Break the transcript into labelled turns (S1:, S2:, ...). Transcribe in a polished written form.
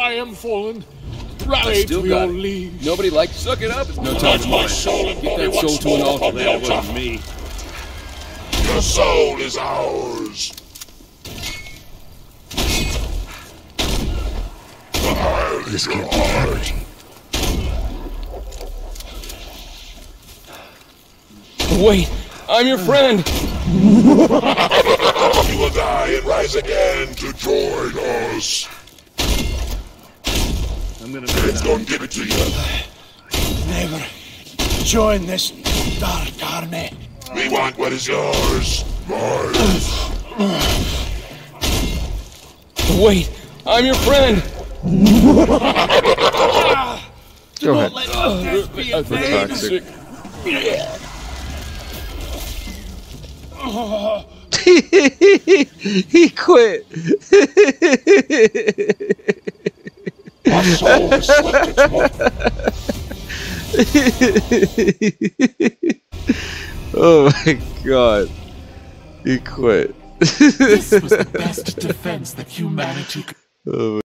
S1: I am fallen. Rally to your leave.
S2: Nobody likes. Suck it up. It's no time to mind. Get that soul to an altar. That wasn't me.
S3: Your soul is ours. This can't be hurt.
S2: Wait, I'm your friend.
S3: You will die and rise again to join us.
S2: I'm gonna.
S3: It's gonna give it to you.
S1: Never join this dark army.
S3: We want what is yours. Mine.
S2: Wait, I'm your friend.
S4: Go ahead.
S1: That's
S4: We're toxic. He quit.
S3: My soul has slept its
S4: Oh my god. He quit.
S1: This was the best defense that humanity could.
S4: Oh.